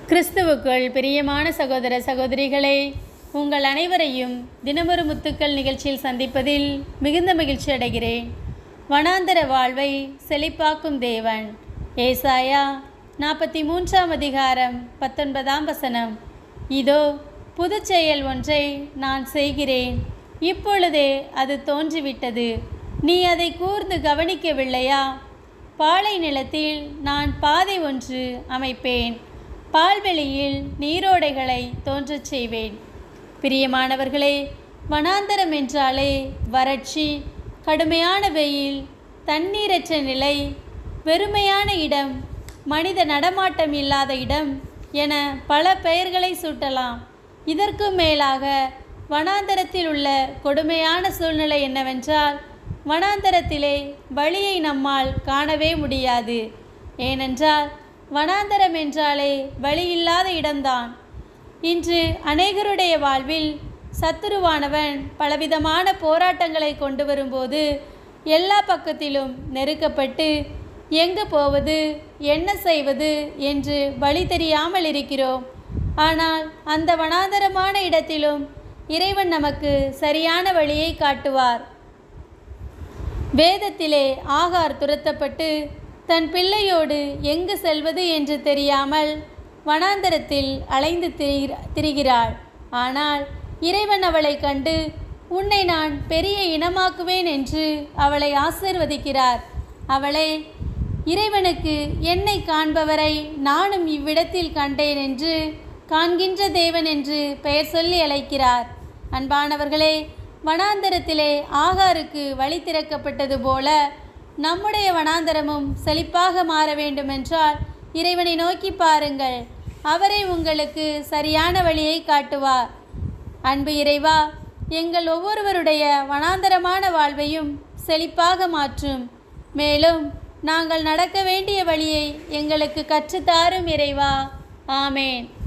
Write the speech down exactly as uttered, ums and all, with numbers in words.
கிறிஸ்துவுக்குள் பிரியமான சகோதர சகோதரிகளே, உங்கள் அனைவரையும் தினமொரு முத்துக்கள் நிகழ்ச்சியில் சந்திப்பதில் மிகுந்த மகிழ்ச்சி அடைகிறேன். வனாந்தர வாழ்வை செழிப்பாக்கும் தேவன். ஏசாயா நாற்பத்தி மூன்றாம் அதிகாரம் பத்தொன்பதாம் வசனம். இதோ புது செயல் ஒன்றை நான் செய்கிறேன், இப்பொழுதே அது தோன்றிவிட்டது, நீ அதை கூர்ந்து கவனிக்கவில்லையா? பாலை நிலத்தில் நான் பாதை ஒன்று அமைப்பேன், பால்வெளியில் நீரோடைகளை தோன்றச் செய்வேன். பிரியமானவர்களே, வனாந்தரம் என்றாலே வறட்சி, கடுமையான வெயில், தண்ணீரற்ற நிலை, வெறுமையான இடம், மனித நடமாட்டம் இல்லாத இடம் என பல பெயர்களை சூட்டலாம். இதற்கு மேலாக வனாந்தரத்தில் உள்ள கொடுமையான சூழ்நிலை என்னவென்றால், வனாந்தரத்திலே வழியை நம்மால் காணவே முடியாது. ஏனென்றால் வனாந்தரம் என்றாலே வழி இல்லாத இடம்தான். இன்று அநேகருடைய வாழ்வில் சத்துருவானவன் பலவிதமான போராட்டங்களை கொண்டு வரும்போது எல்லா பக்கத்திலும் நெருக்கப்பட்டு எங்கு போவது, என்ன செய்வது என்று வழி தெரியாமல் இருக்கிறோம். ஆனால் அந்த வனாந்தரமான இடத்திலும் இறைவன் நமக்கு சரியான வழியை காட்டுவார். வேதத்திலே ஆகார் துரத்தப்பட்டு தன் பிள்ளையோடு எங்கு செல்வது என்று தெரியாமல் வனாந்தரத்தில் அலைந்து திரிகிறாள். ஆனால் இறைவன் அவளை கண்டு, உன்னை நான் பெரிய இனமாக்குவேன் என்று அவளை ஆசீர்வதிக்கிறார். அவளை இறைவனுக்கு என்னை காண்பவரை நானும் இவ்விடத்தில் கண்டேன் என்று, காண்கின்ற தேவன் என்று பெயர் சொல்லி அழைக்கிறார். அன்பானவர்களே, வனாந்தரத்திலே ஆகாருக்கு வழி திறக்கப்பட்டது போல நம்முடைய வனாந்தரமும் செழிப்பாக மாற வேண்டுமென்றால் இறைவனை நோக்கி பாருங்கள், அவரே உங்களுக்கு சரியான வழியை காட்டுவார். அன்பு இறைவா, எங்கள் ஒவ்வொருவருடைய வனாந்தரமான வாழ்வையும் செழிப்பாக மாற்றும். மேலும் நாங்கள் நடக்க வேண்டிய வழியை எங்களுக்கு கற்றுத்தாரும் இறைவா. ஆமேன்.